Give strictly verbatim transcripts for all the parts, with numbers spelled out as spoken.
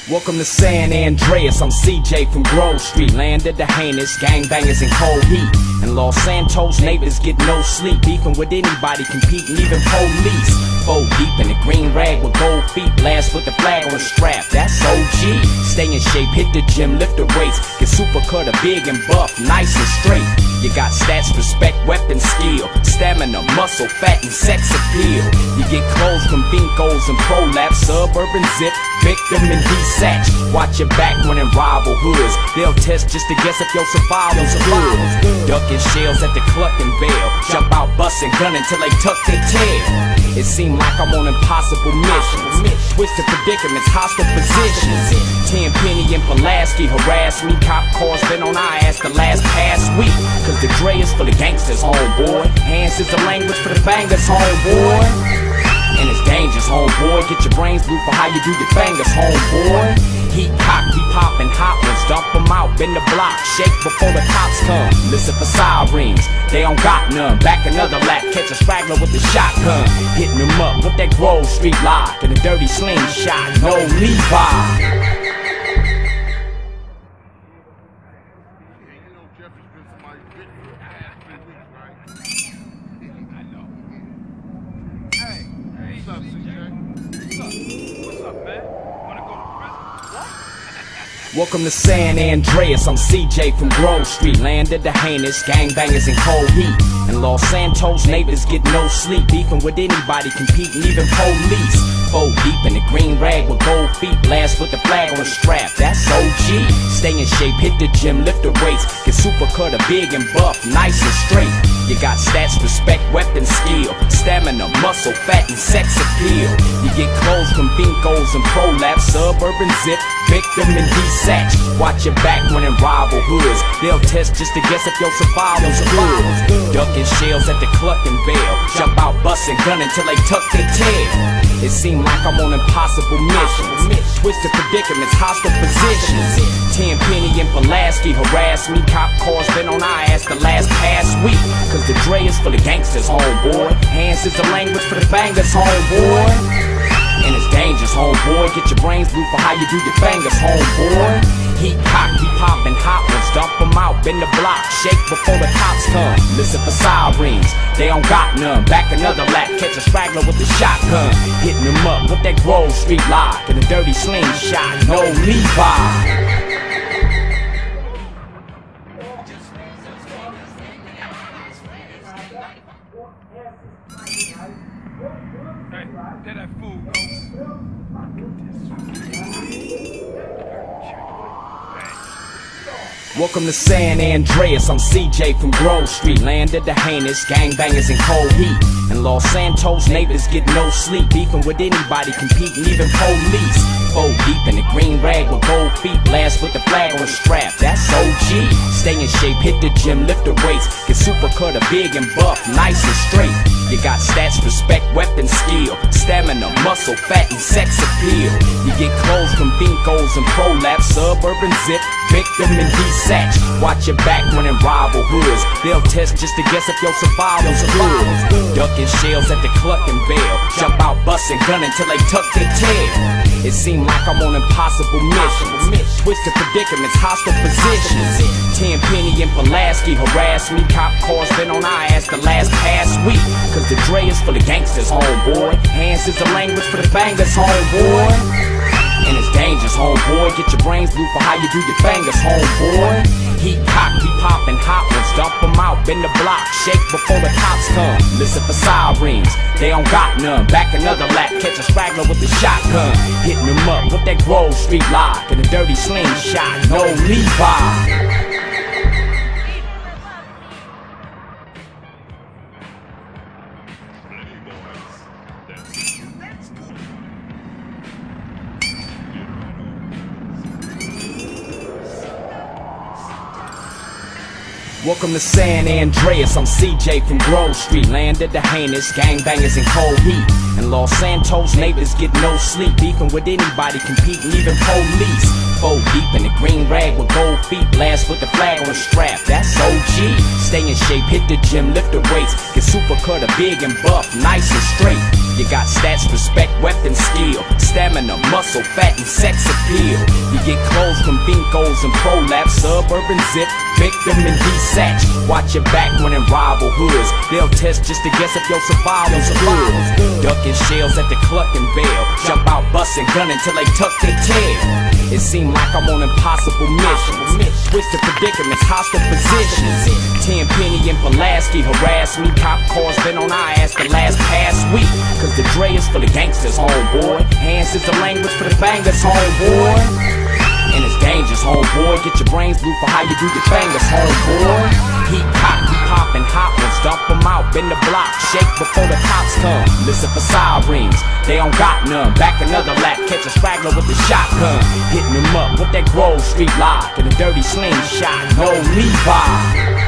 Welcome to San Andreas, I'm C J from Grove Street. Land of the heinous, gangbangers in cold heat. And Los Santos neighbors get no sleep, beefing with anybody, competing, even police. Four deep in the green rag with gold feet, blast with the flag on the strap, that's O G. Stay in shape, hit the gym, lift the weights, get super cutter, big and buff, nice and straight. You got stats, respect, weapon, skill, stamina, muscle, fat, and sex appeal. You get clothes from Vincos and Prolapse, Suburban Zip, Victim and D-Satch. Watch your back when in rival hoods. They'll test just to guess if your survival's good. Ducking shells at the Cluckin' Bell, jump out busting gun until they tuck their tail. It seemed like I'm on impossible missions, twisted predicaments, hostile positions. Tenpenny and Pulaski harass me, cop cars been on our ass the last past week. Cause the Dre is for the gangsters, homeboy. Hands is the language for the bangers, homeboy. And it's dangerous, homeboy. Get your brains blue for how you do your fingers, homeboy. Heat cock, we poppin' hot ones, dump them out, bend the block, shake before the cops come. Listen for sirens, they don't got none. Back another lap, catch a straggler with the shotgun. Hitting them up with that Grove Street lock and a dirty slingshot, no Levi. Welcome to San Andreas, I'm C J from Grove Street. Land of the heinous, gangbangers in cold heat. And Los Santos neighbors get no sleep, beefing with anybody, competing, even police. Four deep in the green rag with gold feet, blast with the flag on the strap, that's O G. Stay in shape, hit the gym, lift the weights, get super cutter, big and buff, nice and straight. You got stats, respect, weapon, skill, stamina, muscle, fat, and sex appeal. You get clothes from Vincos and Prolapse, Suburban Zip, Victim and D-Satch. Watch your back when in rival hoods. They'll test just to guess if your survival's good. Ducking shells at the Cluckin' Bell, jump out busting gun until they tuck their tail. It seemed like I'm on impossible missions, twisted predicaments, hostile positions. Tenpenny and Pulaski harass me, cop cars been on our ass the last past week. Cause the Dre is for the gangsters, homeboy. Hands is the language for the bangers, homeboy. And it's dangerous, homeboy. Get your brains blue for how you do your fingers, homeboy. Heat cock, we poppin' hot ones, dump them out, bend the block, shake before the cops come. Listen for sirens, they don't got none. Back another lap, catch a straggler with the shotgun. Hitting them up with that Grove Street lock and a dirty slingshot, no Levi. There that fool go. Welcome to San Andreas, I'm C J from Grove Street. Land of the heinous, gangbangers in cold heat. And Los Santos neighbors get no sleep, beefing with anybody, competing, even police. Four deep in the green rag with gold feet, blast with the flag on the strap, that's O G. Stay in shape, hit the gym, lift the weights, get super cutter, big and buff, nice and straight. You got stats, respect, weapon, skill, stamina, muscle, fat, and sex appeal. You get clothes from Vincos and Prolapse, Suburban Zip, Victim and D-Satch. Watch your back when in rival hoods. They'll test just to guess if your survival's good. Ducking shells at the Cluckin' Bell, jump out busting gun until they tuck their tail. It seemed like I'm on impossible missions, twisted predicaments, hostile positions. Tenpenny and Pulaski harass me, cop cars been on our ass the last past week. Cause the Dre is for the gangsters, homeboy. Hands is the language for the bangers, homeboy. And it's dangerous, homeboy. Get your brains blue for how you do your fingers, homeboy. Heat cock, we poppin' hot ones, dump them out, bend the block, shake before the cops come. Listen for sirens, they don't got none. Back another lap, catch a straggler with the shotgun. Hitting them up with that Grove Street lock and a dirty slingshot, no Levi. Welcome to San Andreas, I'm C J from Grove Street. Land of the heinous, gangbangers in cold heat. And Los Santos neighbors get no sleep, beefing with anybody, competing, even police. Four deep in the green rag with gold feet, blast with the flag on the strap, that's O G. Stay in shape, hit the gym, lift the weights, get super cutter, big and buff, nice and straight. You got stats, respect, weapon, skill, stamina, muscle, fat, and sex appeal. You get clothes from Binkos and Prolapse, Suburban Zip, Victim and D-Satch. Watch your back when in rival hoods. They'll test just to guess if your survival's good. Ducking shells at the Cluckin' Bell. Jump out busting, gunning till they tuck their tail. It seemed like I'm on impossible missions. Switch the predicaments, hostile positions. Tenpenny and Pulaski harass me. Cop cars been on our ass the last past week. Cause the Dre is for the gangsters, homeboy. Hands is the language for the bangers, homeboy. And it's dangerous, homeboy. Get your brains blue for how you do your fingers, homeboy. Heat cock, we poppin' hot ones, dump them out, bend the block, shake before the cops come. Listen for sirens, they don't got none. Back another lap, catch a straggler with the shotgun. Hitting them up with that Grove Street lock and a dirty slingshot, no Levi.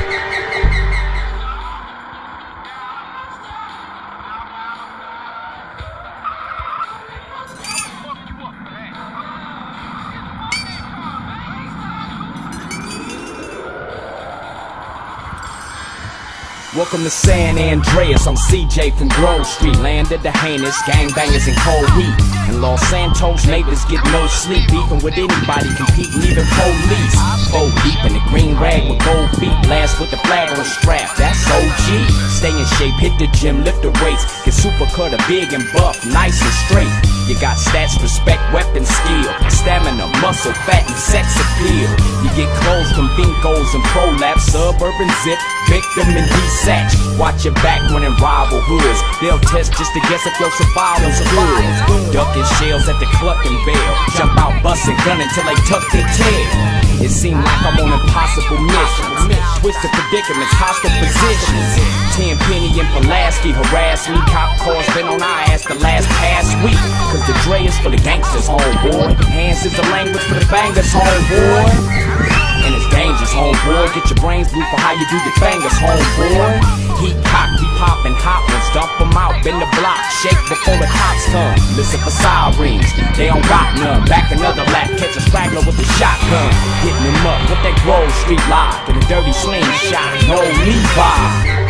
Welcome to San Andreas, I'm C J from Grove Street. Landed the heinous, gangbangers in cold heat. And Los Santos neighbors get no sleep. Beefing with anybody, competing, even police. Four deep in the green rag with gold feet. Blast with the flag on the strap, that's O G. Stay in shape, hit the gym, lift the weights. Get super cutter, big and buff, nice and straight. You got stats, respect, weapon, skill, stamina, muscle, fat, and sex appeal. You get clothes from Binkos and Prolapse, Suburban Zip, Victim and D-Satch. Watch your back when in rival hoods. They'll test just to guess if your survival's good. Ducking shells at the Cluckin' Bell. Jump out busting, gunning till they tuck their tail. It seemed like I'm on impossible missions. Switch the predicaments, hostile positions. Tenpenny and Pulaski harass me. Cop cars been on our ass the last past week. Cause the Dre is for the gangsters, homeboy. Hands is the language for the bangers, homeboy. And it's dangerous, homeboy. Get your brains blue for how you do your fingers, homeboy. Heat cock, we poppin' hot ones, dump them out, bend the block, shake before the cops come. Listen for sirens, they don't got none. Back another lap, catch a straggler with a shotgun. Hitting them up with that Grove Street lock and a dirty slingshot, no Levi.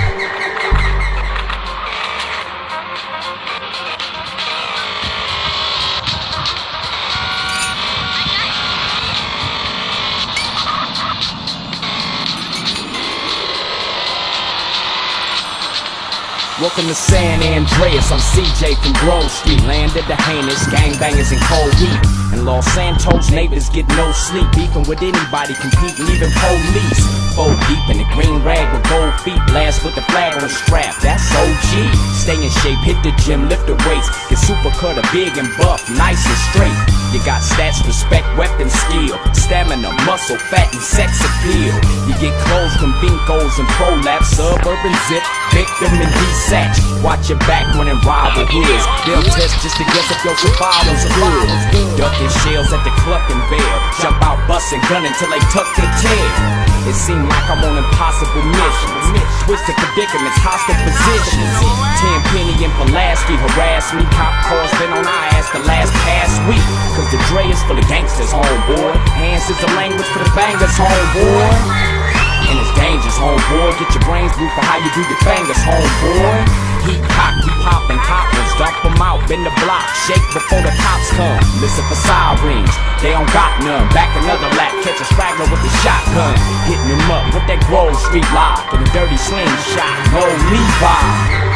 Welcome to San Andreas, I'm C J from Grove Street. Landed the heinous, gangbangers in cold heat. And Los Santos neighbors get no sleep. Beefing with anybody, competing, even police. Four deep in the green rag with gold feet. Blast with the flag on the strap, that's O G. Stay in shape, hit the gym, lift the weights. Get super cutter, big and buff, nice and straight. You got stats, respect, weapon, skill, stamina, muscle, fat, and sex appeal. You get clothes from Binkos and Prolapse, Suburban Zip, Victim and D-Satch. Watch your back when in rival hoods. They'll test just to guess if your survival's good. Ducking shells at the Cluckin' Bell. Jump out busting, gunning till they tuck their tail. It seemed like I'm on impossible missions. Switch the predicaments, hostile positions. Tenpenny and Pulaski harass me. Cop cars been on our ass the last past week. Cause the Dre is for the gangsters, homeboy. Hands is the language for the bangers, homeboy. And it's dangerous, homeboy. Get your brains blue for how you do your fingers, homeboy. Heat cock, we poppin' hot ones, dump them out, bend the block, shake before the cops come. Listen for sirens, they don't got none. Back another lap, catch a straggler with the shotgun. Hitting them up with that Grove Street lock and a dirty slingshot, no Levi.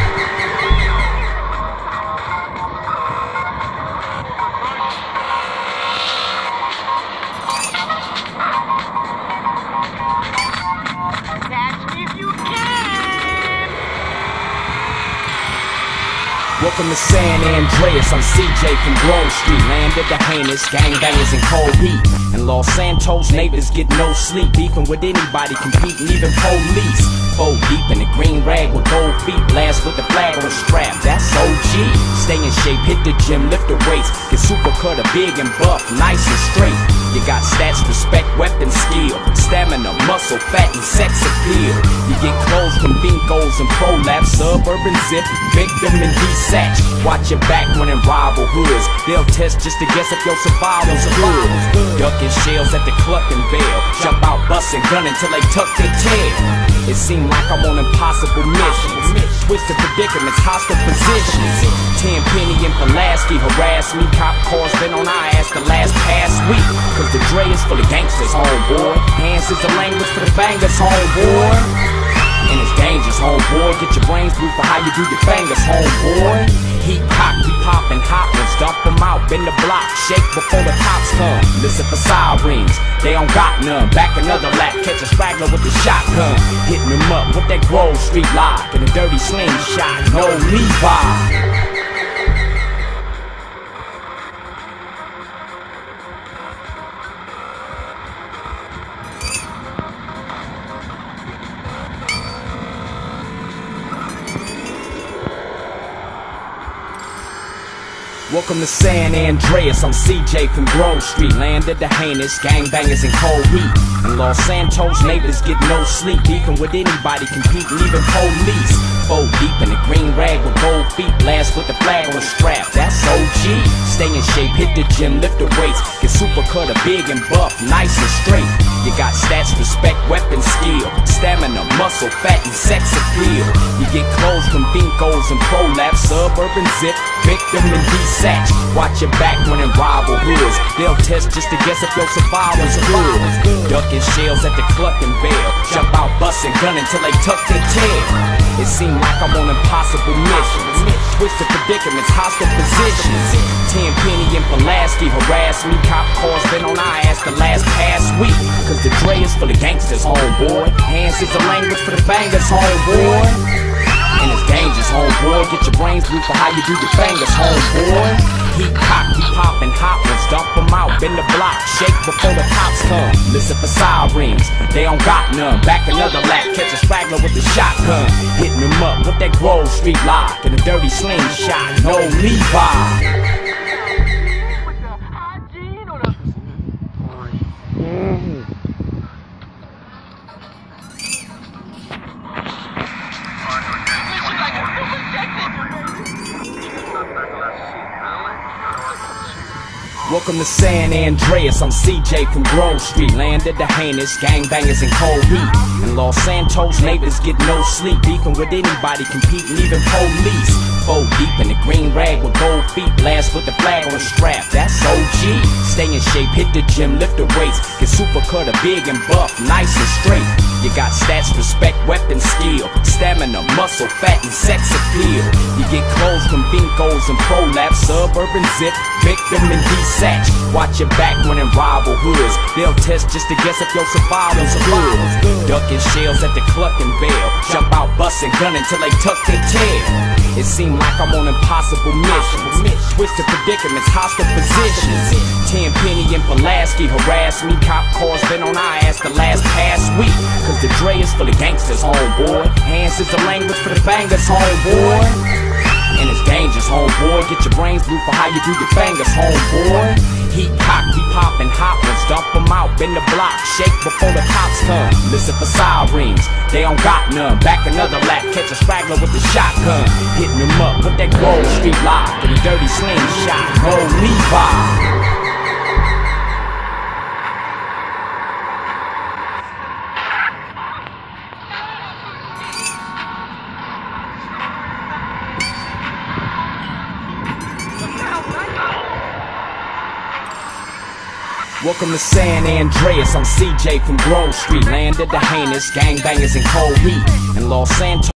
Welcome to San Andreas, I'm C J from Grove Street. Landed the heinous, gangbangers in cold heat. And Los Santos neighbors get no sleep. Beefing with anybody, competing, even police. Four deep in the green rag with gold feet. Blast with the flag on the strap, that's O G. Stay in shape, hit the gym, lift the weights. Get super cutter, big and buff, nice and straight. You got stats, respect, weapon, skill, stamina, muscle, fat, and sex appeal. You get clothes from Binkos and Prolapse, Suburban Zip, Victim and D-Satch. Watch your back when in rival hoods. They'll test just to guess if your survival's good. Ducking shells at the Cluckin' Bell. Jump out, bustin' gun until they tuck their tail. It seemed like I'm on impossible missions. Twisted predicaments, hostile positions. Tenpenny and Pulaski harass me. Cop cars been on our ass the last past week. Cause the Dre is full of gangsters, homeboy. Hands is the language for the bangers, homeboy. And it's dangerous, homeboy. Get your brains blue for how you do your fingers, homeboy. Heat cock, we poppin' hot ones. Dump them out, bend the block. Shake before the cops come. Listen for sirens, they don't got none. Back another lap, catch a straggler with the shotgun. Hitting them up with that Grove Street lock and a dirty slingshot. No Levi. Welcome to San Andreas, I'm C J from Grove Street. Land of the heinous, gangbangers in cold heat. In Los Santos, neighbors get no sleep. Beefing with anybody, competing, even police. Four deep in the green rag with gold feet. Blast with the flag on the strap, that's O G. Stay in shape, hit the gym, lift the weights. Get super cut, a big and buff, nice and straight. You got stats, respect, weapon, skill, stamina, muscle, fat, and sex appeal. You get clothes from Binkos and Prolapse, Suburban Zip, Victim and D-Satch. Watch your back when in rival hoods. They'll test just to guess if your survival's good. Ducking shells at the Cluckin' Bell. Jump out, bustin' gun until they tuck their tail. It seemed like I'm on impossible missions. Twisted predicaments, hostile positions. Tenpenny and Pulaski harass me. Cop cars been on our ass the last past week. Cause the Dre is full of gangsters, homeboy. Hands is the language for the bangers, homeboy. And it's dangerous, homeboy. Get your brains blue for how you do your fingers, homeboy. Heat cock, we poppin' hot ones. Dump them out, bend the block. Shake before the cops come. Listen for sirens, they don't got none. Back another lap, catch a straggler with the shotgun. Hitting them up with that Grove Street lock and a dirty slingshot. No Levi. Welcome to San Andreas, I'm C J from Grove Street. Land of the heinous, gangbangers in cold heat. In Los Santos, neighbors get no sleep. Beefing with anybody, competing, even police. Four deep in the green rag with gold feet. Blast with the flag on the strap, that's O G. Stay in shape, hit the gym, lift the weights. Get super cut, a big and buff, nice and straight. You got stats, respect, weapon, skill, stamina, muscle, fat, and sex appeal. You get clothes from Binkos and Prolapse, Suburban Zip, Victim and D-Satch. Watch your back when in rival hoods. They'll test just to guess if your survival's good. Ducking shells at the Cluckin' Bell. Jump out, bustin' gun until they tuck their tail. It seemed like I'm on impossible missions. Twisted predicaments, hostile positions. Tenpenny and Pulaski harass me. Cop cars been on our ass the last past week. Cause the Dre is full of gangsters, homeboy. Hands is the language for the bangers, homeboy. And it's dangerous, homeboy. Get your brains blue for how you do your fingers, homeboy. Heat cock, we poppin' hot ones. Dump them out, bend the block. Shake before the cops come. Listen for sirens, they don't got none. Back another lap, catch a straggler with the shotgun. Hitting them up with that Grove Street lock and a dirty slingshot. No Levi. Welcome to San Andreas, I'm C J from Grove Street. Land of the heinous, gangbangers in cold heat. In Los Santos.